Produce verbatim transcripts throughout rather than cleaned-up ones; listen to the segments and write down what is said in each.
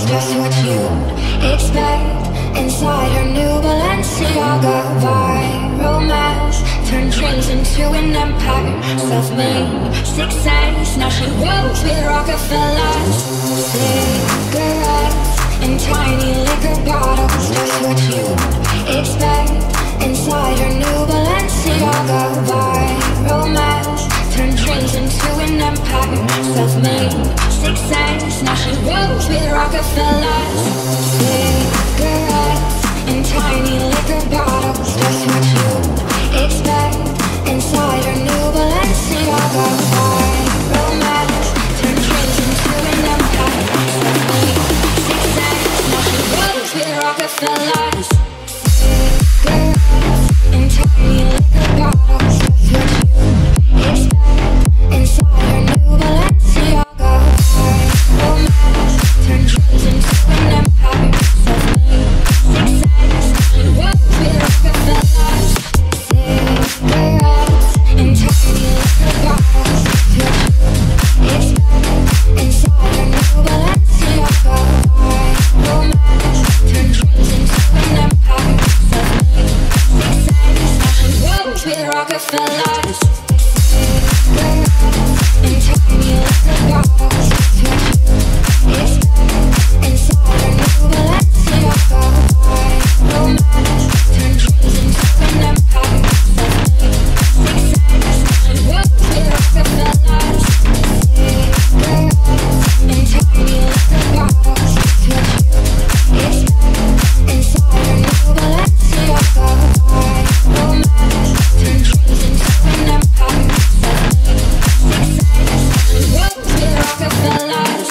bottles, just what you'd expect. Inside her new Balenciaga vibe, romance turned dreams into an empire. Self-made success, now she rolls with Rockefellers. Cigarettes in tiny liquor bottles, just what you'd expect. Inside her new Balenciaga vibe, romance turned dreams into an empire. Self-made success, now she rolls with Rockefellers. Cigarettes in tiny liquor bottles, just what you'd expect. Inside her new Balenciaga vibe, romance turned dreams into an empire. Self-made success, now she rolls with Rockefellers. Cigarettes in tiny liquor bottles, just what you'd expect. Inside her new Balenciaga vibe, romance turned dreams into an empire. Self-made success, she rolls with Rockefellers. Cigarettes in tiny liquor bottles, just what you'd expect. Inside her new Balenciaga vibe, romance turned dreams into an empire. Self-made success, now she rolls with Rockefellers. In tiny liquor bottles, just what you'd expect. Inside her new Balenciaga vibe, romance turned dreams into an empire. Self-made success, now she rolls with Rockefellers. Cigarettes in tiny liquor bottles, just what you'd expect. Inside her new Balenciaga vibe, romance turned dreams into an empire. Self-made success, she rolls with Rockefellers.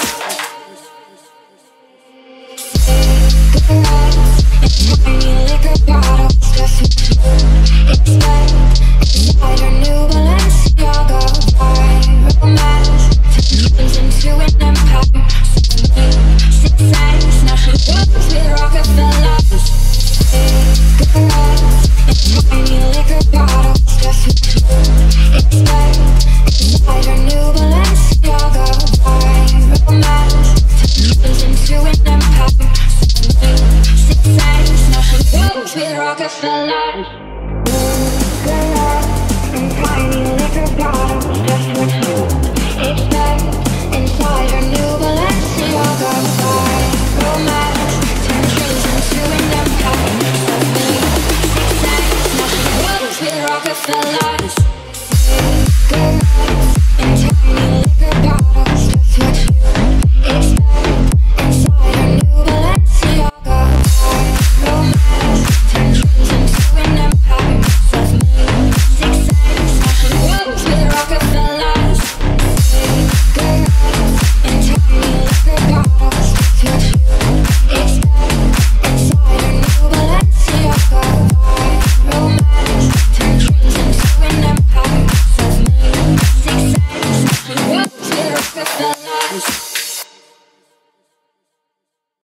Cigarettes in tiny liquor bottles, just what you'd expect. Inside her new Balenciaga vibe, romance turned dreams into an empire. Self-made success, now she rolls with Rockefellers. Cigarettes in tiny liquor bottles, just what you'd expect. Inside her new Balenciaga vibe, romance turned dreams into an empire. Self-made success, now she rolls with Rockefellers.